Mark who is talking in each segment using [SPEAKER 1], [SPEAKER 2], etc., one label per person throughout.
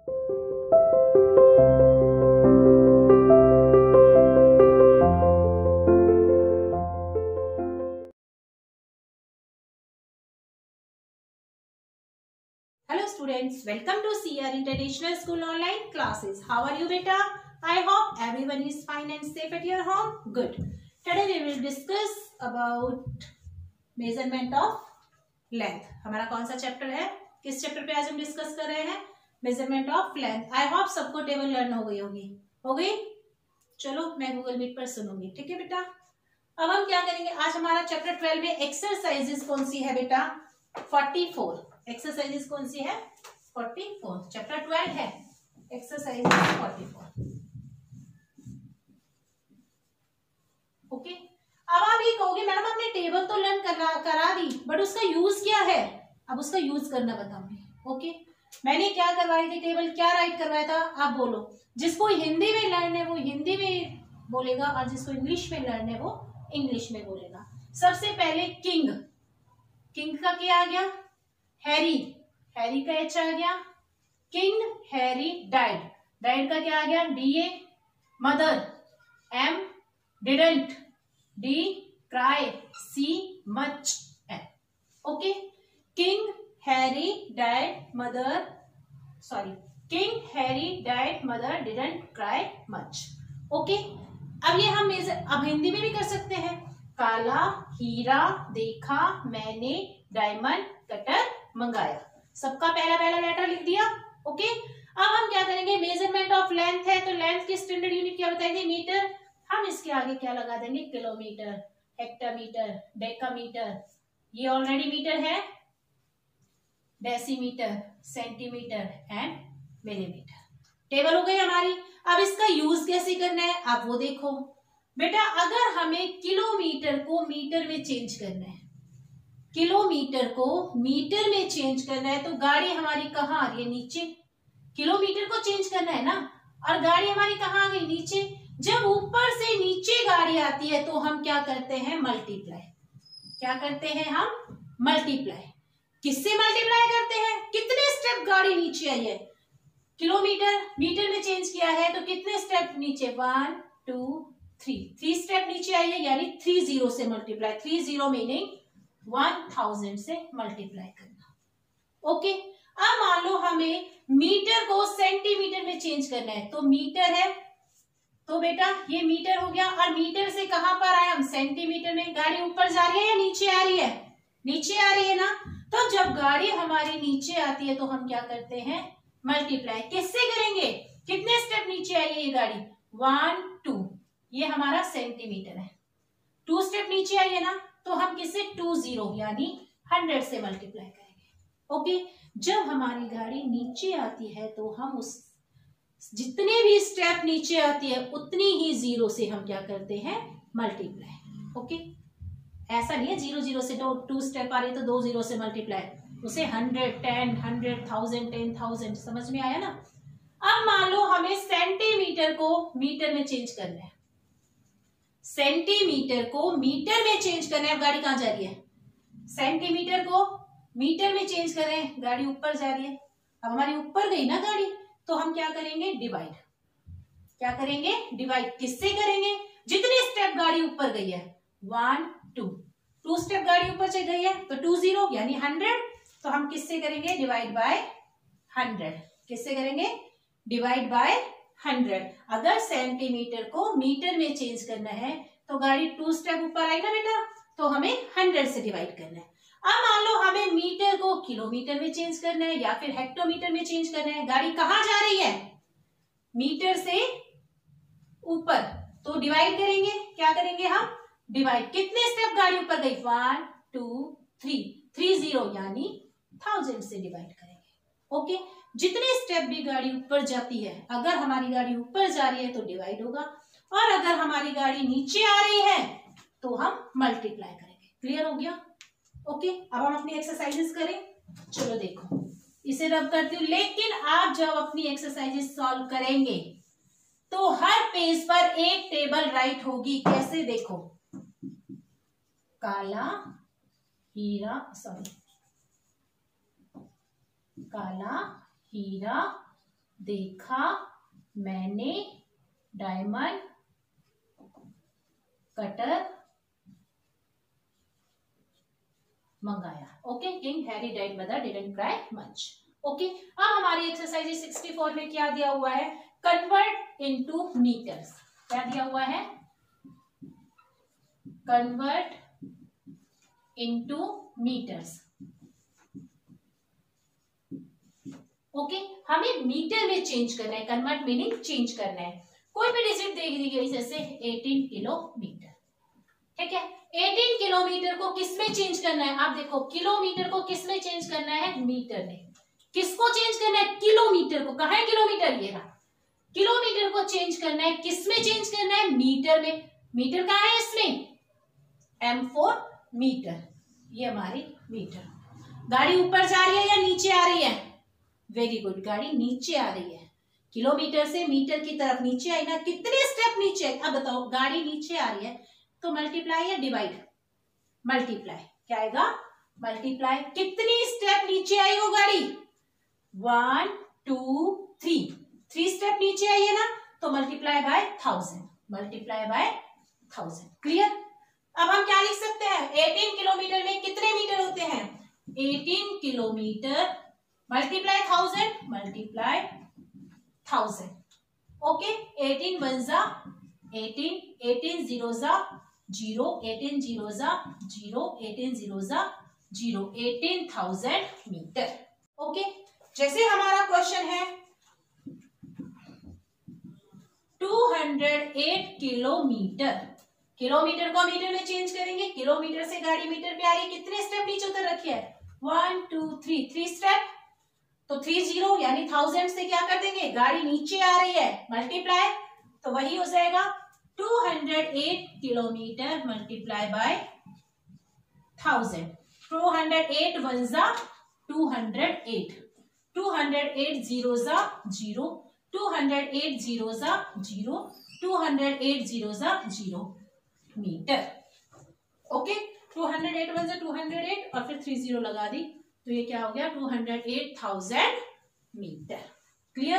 [SPEAKER 1] Hello students, welcome to CR International School online classes. How are you beta? I hope everyone is fine and safe at your home. Good. Today we will discuss about measurement of length. हमारा कौन सा chapter है? किस chapter पे आज हम discuss कर रहे हैं? Measurement of length. I hope सबको टेबल लर्न हो गई होगी. हो गई? चलो मैं गूगल मीट पर सुनूंगी. ठीक है बेटा. अब हम क्या करेंगे? आज हमारा चैप्टर 12 में एक्सरसाइजेस कौन सी है बेटा? 44. एक्सरसाइजेस कौन सी है? 44. चैप्टर 12 है. एक्सरसाइज 44. ओके. अब आप ये कहोगे मैडम आपने टेबल तो लर्न करा दी, बट उसका यूज क्या है? अब उसका यूज करना बताऊंगी. ओके. मैंने क्या करवाई थी? टेबल क्या राइट करवाया था? आप बोलो. जिसको हिंदी में लर्न है वो हिंदी में बोलेगा और जिसको इंग्लिश में लर्न है वो इंग्लिश में बोलेगा. सबसे पहले किंग. किंग का क्या आ गया? हैरी. हैरी का एच आ गया. King Harry died. डाइड का क्या आ गया? DA. Mother M. Didn't D. Cry C. Much M. Okay. King Harry died mother king Harry died mother didn't cry much. Okay. अब ये हम अब हिंदी में भी कर सकते हैं. काला हीरा देखा मैंने डायमंड कटर मंगाया. सबका पहला पहला लेटर लिख दिया. ओके. अब हम क्या करेंगे? मेजरमेंट ऑफ लेंथ है तो लेंथ की स्टैंडर्ड यूनिट क्या बताएंगे? मीटर. हम इसके आगे क्या लगा देंगे? Kilometre, hectometre, decametre. ये ऑलरेडी मीटर है. Decimetre, centimetre and millimetre. Table हो गई हमारी. अब इसका यूज कैसे करना है आप वो देखो बेटा. अगर हमें किलोमीटर को मीटर में चेंज करना है, किलोमीटर को मीटर में चेंज करना है तो गाड़ी हमारी कहाँ आ रही है? नीचे. किलोमीटर को चेंज करना है ना, और गाड़ी हमारी कहाँ आ गई? नीचे. जब ऊपर से नीचे गाड़ी आती है तो हम क्या करते हैं? मल्टीप्लाई. क्या करते हैं हम? मल्टीप्लाई. किससे मल्टीप्लाई करते हैं? कितने स्टेप गाड़ी नीचे आई है? किलोमीटर मीटर में चेंज किया है तो कितने स्टेप नीचे? 1 2 3. 3 स्टेप नीचे आई है, यानी 30 से मल्टीप्लाई. 30 मीनिंग 1000 से मल्टीप्लाई करना. ओके. अब मान लो हमें मीटर को सेंटीमीटर में चेंज करना है तो मीटर है तो बेटा ये मीटर हो गया. और मीटर से कहां पर आए हम? सेंटीमीटर में. गाड़ी ऊपर जा रही है या नीचे आ रही है? नीचे आ रही है ना. तो जब गाड़ी हमारी नीचे आती है तो हम क्या करते हैं? मल्टीप्लाई. किससे करेंगे? कितने स्टेप नीचे आई है ये गाड़ी? 1 2. ये हमारा सेंटीमीटर है. 2 स्टेप नीचे आई है ना, तो हम किससे? 20 यानी 100 से मल्टीप्लाई करेंगे. ओके. जब हमारी गाड़ी नीचे आती है तो हम उस जितने भी स्टेप नीचे आती है उतनी ही 0 से हम क्या करते हैं? मल्टीप्लाई. ओके. ऐसा नहीं है 0 से 2 स्टेप आ रही है तो 2 0 से मल्टीप्लाई. उसे 100 10 100 1000 10,000. समझ में आया ना. अब मान लो हमें सेंटीमीटर को मीटर में चेंज करना है. सेंटीमीटर को मीटर में चेंज करना है. अब गाड़ी कहां जा रही है? सेंटीमीटर को मीटर में चेंज करें. गाड़ी ऊपर जा रही है. अब हमारी ऊपर गई ना गाड़ी, तो हम क्या करेंगे? डिवाइड. क्या करेंगे? डिवाइड. किससे करेंगे? जितने स्टेप गाड़ी ऊपर गई है. 1 2. 2 स्टेप गाड़ी ऊपर चल गई है तो 20 यानी 100. तो हम किससे करेंगे? Divide by 100. किससे करेंगे? Divide by 100. अगर सेंटीमीटर को मीटर में चेंज करना है तो गाड़ी 2 स्टेप ऊपर आई ना बेटा, तो हमें 100 से डिवाइड करना है. अब मान लो हमें मीटर को किलोमीटर में चेंज करना है या फिर हेक्टोमीटर में चेंज करना है. गाड़ी कहां जा रही है? मीटर से ऊपर. तो डिवाइड करेंगे. क्या करेंगे हम? डिवाइड. कितने स्टेप गाड़ी ऊपर गई? 1 2 3. 30 यानी 1000 से डिवाइड करेंगे. ओके. जितने स्टेप भी गाड़ी ऊपर जाती है, अगर हमारी गाड़ी ऊपर जा रही है तो डिवाइड होगा, और अगर हमारी गाड़ी नीचे आ रही है तो हम मल्टीप्लाई करेंगे. क्लियर हो गया? ओके. अब हम अपनी एक्सरसाइजेस करें. चलो देखो, इसे रब करती हूँ. लेकिन आप जब अपनी एक्सरसाइजेस सॉल्व करेंगे तो हर पेज पर एक टेबल राइट होगी. कैसे? देखो. काला हीरा देखा मैंने डायमंड कटर मंगाया। Okay, king Harry died, mother didn't cry much. Okay, अब हमारी एक्सरसाइज 64 में क्या दिया हुआ है, कन्वर्ट इनटू मीटर्स। क्या दिया हुआ है, कन्वर्ट इनटू मीटर्स। ओके, हमें मीटर में चेंज करना है, कन्वर्ट मीनिंग चेंज करना है। कोई भी डिजिट दे दी गई, जैसे 18 किलोमीटर, ठीक है। 18 किलोमीटर को किस में चेंज करना है, आप देखो किलोमीटर को किस में चेंज करना है, मीटर में। किसको चेंज करना है, किलोमीटर को। कहाँ है किलोमीटर, ये रहा। किलोमीटर को चेंज करना है, किस में चेंज करना है, मीटर में। मीटर कहाँ है इसमें, M4 मीटर, ये हमारी मीटर। गाड़ी ऊपर जा रही है या नीचे आ रही है, वेरी गुड, गाड़ी नीचे आ रही है। किलोमीटर से मीटर की तरफ नीचे आई ना, कितने स्टेप नीचे। अब बताओ, गाड़ी नीचे आ रही है तो मल्टीप्लाई या डिवाइड, मल्टीप्लाई। क्या आएगा, मल्टीप्लाई। कितनी स्टेप नीचे आई हो गाड़ी, 1 2 3, 3 स्टेप नीचे आई है ना, तो multiply by 1000, multiply by 1000। Clear. अब हम क्या लिख सकते हैं, 18 किलोमीटर में कितने मीटर होते हैं, 18 किलोमीटर मल्टीप्लाई 1000, मल्टीप्लाई 1000। ओके, 18 1 जा 18, 18 0 जा 0, 18 0 जा 0, 18 0 जा 0, 18,000 मीटर। ओके, जैसे हमारा क्वेश्चन है 208 किलोमीटर। किलोमीटर को मीटर में चेंज करेंगे, किलोमीटर से गाड़ी मीटर पे आ रही है, कितने स्टेप नीचे उतर रखी है, 1 2 3, 3 स्टेप। तो 30 यानी 1000 से क्या कर देंगे, गाड़ी नीचे आ रही है, मल्टीप्लाई। तो वही हो जाएगा 208 किलोमीटर मल्टीप्लाई बाय 1000। 208 1 जा 208, 208 0 जा 0, 208 0 जा 0, 208 0 जा 0 मीटर। ओके, 208 1 जा 208 और फिर 30 लगा दी, तो ये क्या हो गया, 208,000 मीटर। क्लियर।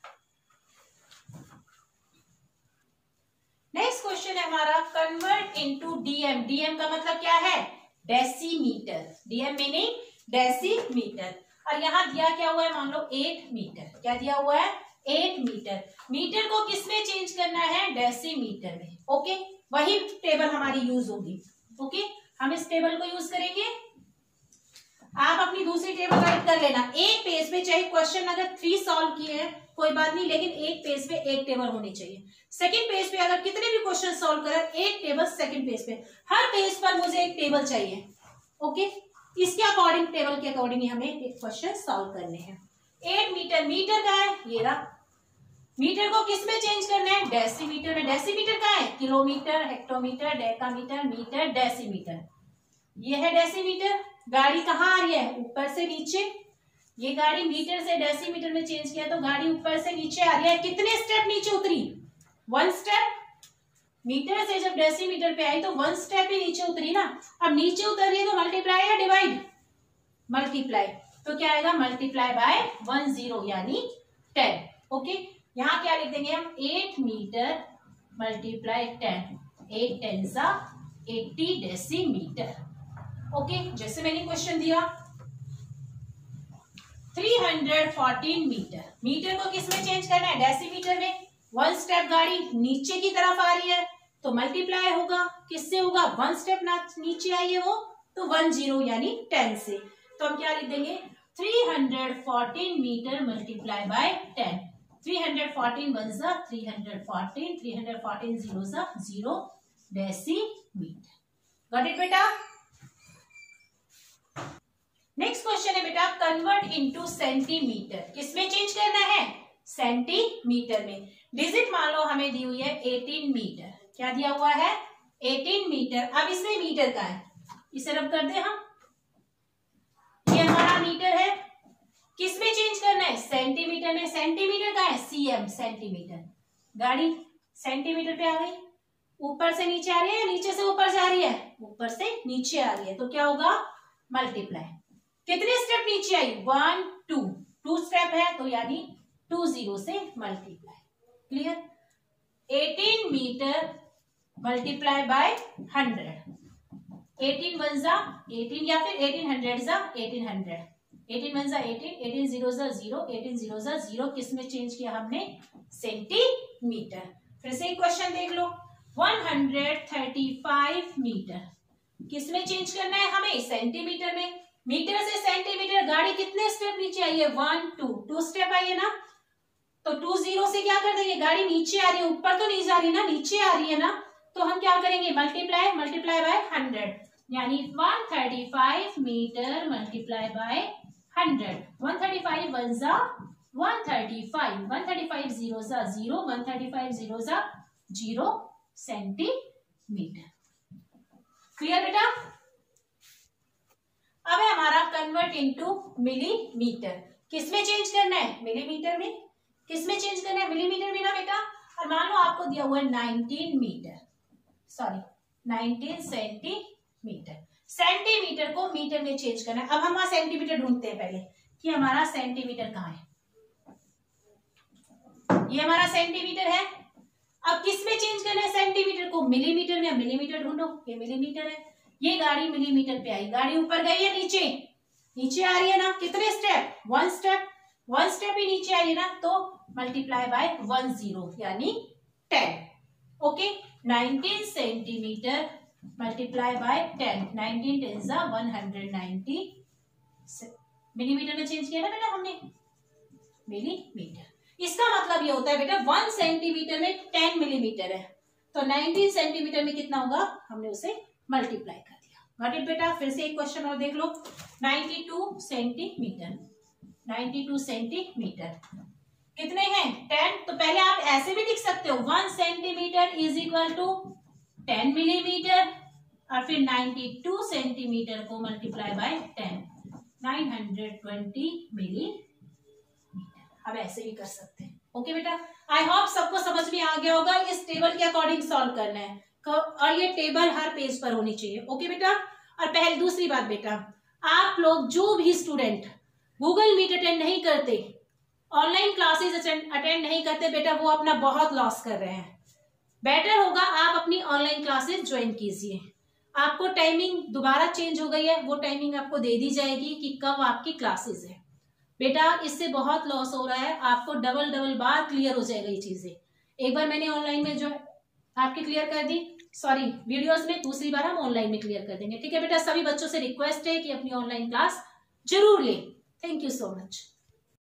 [SPEAKER 1] नेक्स्ट क्वेश्चन है हमारा, कन्वर्ट इनटू डीएम। डीएम का मतलब क्या है, डेसीमीटर। DM meaning decimetre. और यहाँ दिया क्या हुआ है, मान लो 8 मीटर। क्या दिया हुआ है, 8 मीटर। मीटर को किस में चेंज करना है, डेसीमीटर में। ओके, वही टेबल हमारी यूज होगी। ओके, हम इस टेबल को यूज करेंगे। आप अपनी दूसरी टेबल राइट कर लेना। एक पेज पे, चाहे क्वेश्चन अगर 3 सॉल्व किए हैं कोई बात नहीं, लेकिन एक पेज पे एक टेबल होनी चाहिए। सेकंड पेज पे अगर कितने भी क्वेश्चन सॉल्व करें, एक टेबल सेकंड पेज पे, हर पेज पर मुझे एक टेबल चाहिए। ओके, इसके अकॉर्डिंग, टेबल के अकॉर्डिंग ही हमें एक क्वेश्चन सॉल्व करने हैं। 8 मीटर, मीटर का है ये रहा। मीटर को किस में चेंज करना है, डेसीमीटर में। डेसीमीटर का है, kilometre, hectometre, decametre, metre, decimetre. ये है डेसीमीटर। गाड़ी कहाँ आ रही है, ऊपर से नीचे। ये गाड़ी मीटर से डेसीमीटर में चेंज किया तो गाड़ी ऊपर से नीचे आ रही है। कितने स्टेप नीचे उतरी, 1 स्टेप। मीटर से जब डेसीमीटर पे आई तो 1 स्टेप ही नीचे उतरी ना। अब नीचे उतर रही है तो मल्टीप्लाई या डिवाइड, मल्टीप्लाई। तो क्या आएगा, मल्टीप्लाई बाय 10 यानी 10। ओके, यहाँ क्या लिख देंगे हम, 8 मीटर मल्टीप्लाई 10, 8 10 जा 80 डेसीमीटर। ओके, जैसे मैंने क्वेश्चन दिया 314 मीटर। मीटर को किस में चेंज करना है, डेसीमीटर में। 1 स्टेप गाड़ी नीचे की तरफ आ रही है तो मल्टीप्लाई होगा, किससे होगा, 1 स्टेप नीचे आई है वो, तो 10 यानी 10 से। तो हम क्या लिख देंगे, 314 मीटर मल्टीप्लाई बाय 10। 314 1 जा 314, 314 0 जा 0 डेसीमीटर। गॉट इट बेटा। नेक्स्ट क्वेश्चन है बेटा, कन्वर्ट इनटू सेंटीमीटर। किसमें चेंज करना है, सेंटीमीटर में। डिजिट मान लो हमें दी हुई है 18 मीटर। क्या दिया हुआ है, 18 मीटर। अब इसमें मीटर का है, इसे रब कर दे हम। ये हमारा मीटर है, किस में चेंज करना है, सेंटीमीटर में। सेंटीमीटर का है, सीएम, सेंटीमीटर। गाड़ी सेंटीमीटर पे आ गई, ऊपर से नीचे आ रही है, नीचे से ऊपर जा रही है, ऊपर से नीचे आ रही है, तो क्या होगा, मल्टीप्लाई। कितने स्टेप नीचे आई, 1 2 2 स्टेप है तो यानी 2 0 से multiply. Clear? 18 metre multiply by 100। 18 1 जा 18 या फिर 1800 जा 1800। 18 1 जा 18, 18 0 जा 0, 18 0 जा 0। किस में चेंज किया हमने? सेंटीमीटर। फिर से एक क्वेश्चन देख लो। 135 मीटर किस में चेंज करना है हमें? सेंटीमीटर में। मीटर से सेंटीमीटर गाड़ी कितने स्टेप नीचे आई है? 1 2 स्टेप आई है ना। तो 2 0 से क्या कर देंगे? गाड़ी नीचे आ रही है, ऊपर तो नहीं जा रही ना, नीचे आ रही है ना। तो हम क्या करेंगे? मल्टीप्लाई बाय 100, यानी 135 मीटर मल्टीप्लाई बाय 100। 135 1 जा 135, 135 0 जा 0, 135 0 जा 0 सेंटीमीटर। क्लियर बेटा? अब है हमारा कन्वर्ट इनटू मिलीमीटर। किस में चेंज करना है? मिलीमीटर में। किस में चेंज करना है? मिलीमीटर में ना बेटा। और मान लो आपको दिया हुआ है 19 सेंटीमीटर। सेंटीमीटर को मीटर में चेंज करना है। अब हम वहां सेंटीमीटर ढूंढते हैं पहले कि हमारा सेंटीमीटर कहाँ है। ये हमारा सेंटीमीटर है। अब किस में चेंज करना है सेंटीमीटर को? मिलीमीटर में। मिलीमीटर ढूंढो, ये मिलीमीटर है। ये गाड़ी मिलीमीटर पे आई, गाड़ी ऊपर गई है नीचे? नीचे आ रही है ना। कितने स्टेप? 1 स्टेप ही नीचे आई है ना। तो मल्टीप्लाई बाय 10 यानी 10। Okay, 19 centimetre multiply by 10। 19 10 जा 190 मिलीमीटर में चेंज किया ना बेटा हमने, मिलीमीटर। इसका मतलब ये होता है बेटा 1 सेंटीमीटर में 10 मिलीमीटर है, तो 19 सेंटीमीटर में कितना होगा? हमने उसे मल्टीप्लाई कर दिया। गॉट इट बेटा? फिर से एक क्वेश्चन और देख लो। 92 सेंटीमीटर कितने हैं? 10। तो पहले आप ऐसे भी लिख सकते हो 1 centimetre is equal to 10 millimetre, और फिर 92 सेंटीमीटर को मल्टीप्लाई बाय 10, 920 मिलीमीटर। अब ऐसे भी कर सकते हैं। ओके बेटा, आई होप सबको समझ में आ गया होगा। इस टेबल के अकॉर्डिंग सॉल्व करना है, और ये टेबल हर पेज पर होनी चाहिए। ओके बेटा? और पहले दूसरी बात बेटा, आप लोग जो भी स्टूडेंट गूगल मीट अटेंड नहीं करते, ऑनलाइन क्लासेस अटेंड नहीं करते बेटा, वो अपना बहुत लॉस कर रहे हैं। बेटर होगा आप अपनी ऑनलाइन क्लासेस ज्वाइन कीजिए। आपको टाइमिंग दोबारा चेंज हो गई है, वो टाइमिंग आपको दे दी जाएगी कि कब आपकी क्लासेस है। बेटा इससे बहुत लॉस हो रहा है, आपको डबल बार क्लियर हो जाएगा ये चीजें। एक बार मैंने ऑनलाइन में जो आपकी क्लियर कर दी, सॉरी वीडियोस में, दूसरी बार हम ऑनलाइन में क्लियर कर देंगे। ठीक है बेटा? सभी बच्चों से रिक्वेस्ट है कि अपनी ऑनलाइन क्लास जरूर लें। Thank you so much.